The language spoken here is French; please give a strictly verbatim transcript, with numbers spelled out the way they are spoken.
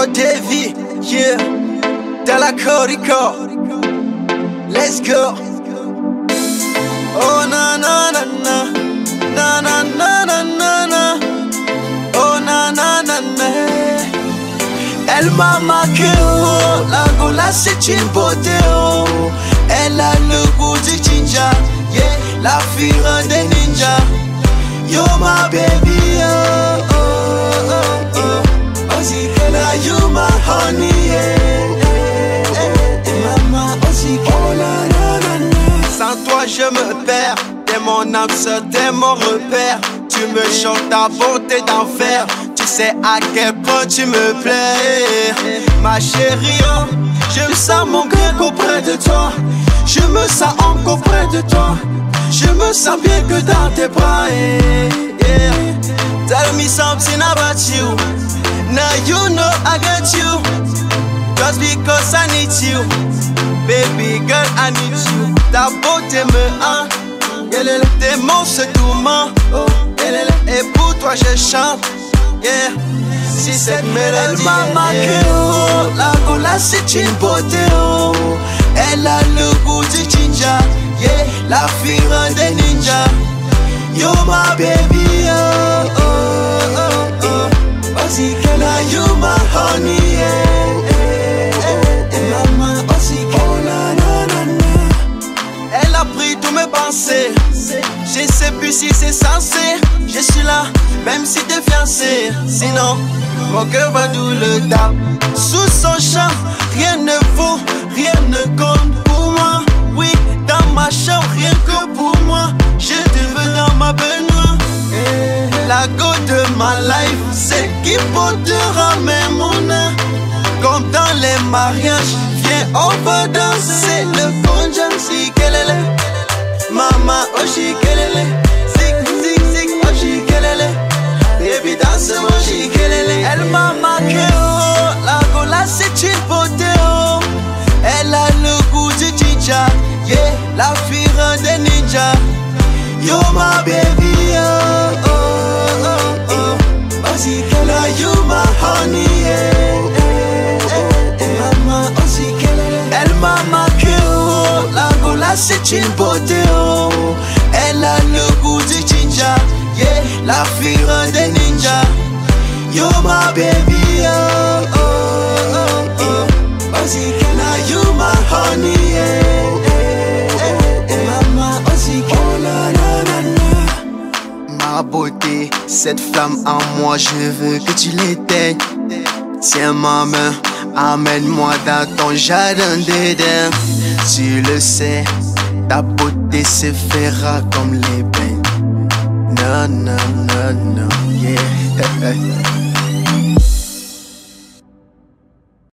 Davy, yeah, dans la Corico, let's go. Oh na na na na, na na na na na na, oh na na na na. Elle m'a marqué, oh, la gola c'est une beauté, oh. Elle a le goût du ginger, yeah, la fille des ninjas. Yo my baby, oh, oh, oh, oh. Ozikela, you my honey, yeah, yeah, yeah, yeah. Mama, Ozikela, na, na, na. Sans toi je me perds, t'es mon âme sœur, t'es mon repère. Tu me chantes ta beauté d'enfer, tu sais à quel point tu me plais. Ma chérie, oh, je me sens mon cœur auprès de toi. Je me sens encore près de toi. Je me sens bien que dans tes bras, yeah, yeah. Tell me something about you. Now you know I got you. Just because I need you. Baby girl, I need you. Ta beauté me hante. Tes mots se tourmentent. Et pour toi je chante, yeah. Si cette mélodie, elle m'a marqué, oh. La gola c'est une beauté, oh. Elle a le goût du ginger, yeah, la fille des ninjas. Yo my baby, oh, oh, oh, oh. Ozikela, you my honey, yeah, yeah, yeah, yeah. Mama, Ozikela, na, na, na. Elle a pris tous mes pensées. Je sais plus si c'est censé. Je suis là, même si t'es fiancé. Sinon, mon cœur va d'où le tape. Sous son champ, rien ne vaut, rien ne compte pour moi. Oui, dans ma chambre, rien que pour moi. Je te veux dans ma baignoire. La go de ma life, c'est qui peut te ramener mon âme. Comme dans les mariages, viens, on va danser le conjam. Si kelele, mama, oshi kelele. Zig, zig, zig, oshi kelele. Baby, danse-moi, oshi kelele. Elle m'a marqué, oh, la gola c'est une beauté, oh. Elle a le goût du ginger, yeah, la fille des ninjas. Yo my baby, oh, oh, oh, oh. Ozikela, you my honey, yeah, yeah, yeah, yeah. Mama, Ozikela. Elle m'a marqué, oh, la gola c'est une beauté, oh. Elle a le goût du ginger, yeah, la fille des ninjas. Yo my baby, oh, oh, oh, oh. Ozikela, you my honey, yeah, yeah, yeah, yeah. Mama, Ozikela, na, na, na. Ma beauté, cette flamme en moi, je veux que tu l'éteignes. Tiens ma main, amène-moi dans ton jardin d'Éden. Tu le sais, ta beauté se fera comme les bains. Non, non, non, non, yeah.